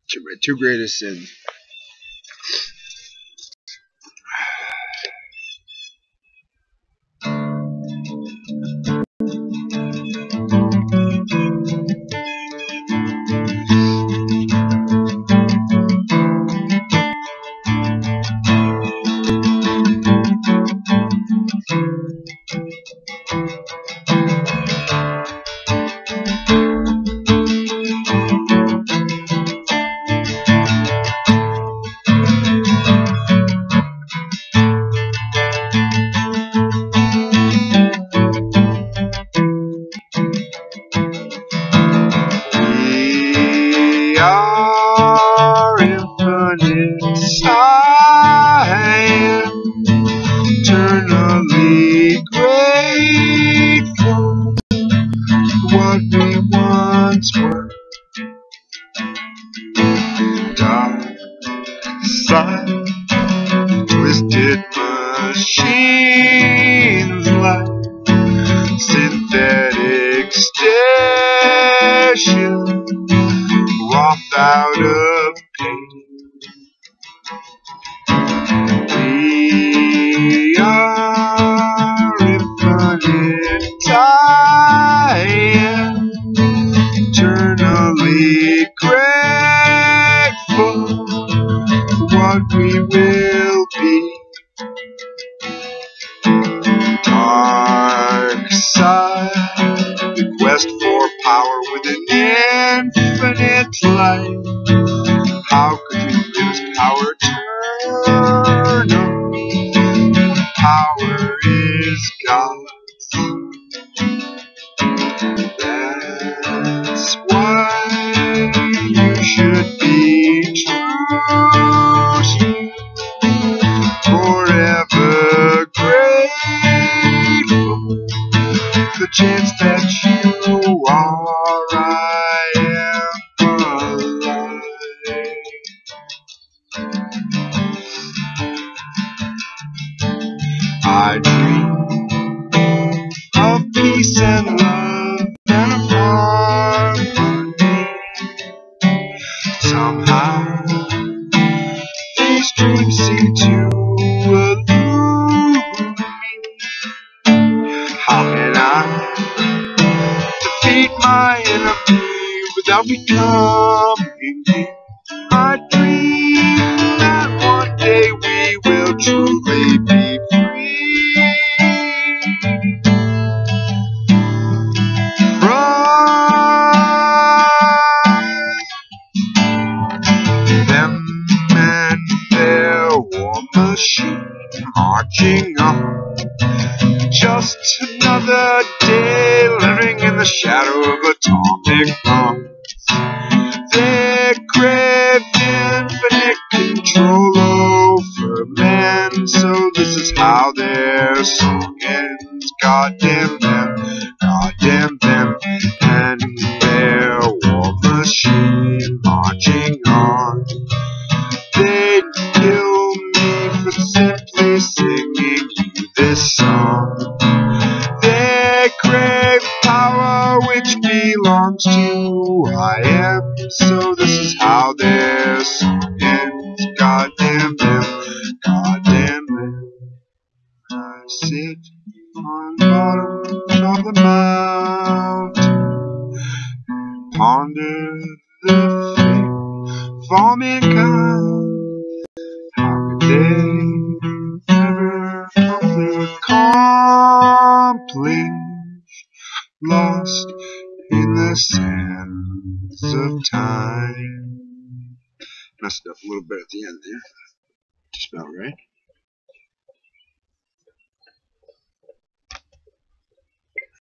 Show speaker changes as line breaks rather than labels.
My two greatest sins. We are infinite science, eternally grateful for what we once were. Dark side, twisted machines like synthetic station, wrapped out of pain. We are infinite time, eternally grateful for what we will be. Dark side, the quest for power with an infinite light. How could you lose power? Turn on. Power is God's. That's why you should be true, forever grateful. The chance that you are, I am alive. I dream of peace and love and of harmony. Somehow these dreams seem to elude me. How can I defeat my enemy without becoming me? I dream that one day we will truly be free from them and their war machine marching on. Just another day living in the shadow of atomic bombs. They crave infinite control over man, so this is how their song ends. Goddamn them, and their war machine marching on. They'd kill me for simply singing you this song. They crave power which belongs to I am, so this is how their song ends. Goddamn them, I sit on the bottom of the mountain and ponder the fate for mankind. How could they ever accomplished, lost in the sands of time? Messed up a little bit at the end there. Just about right.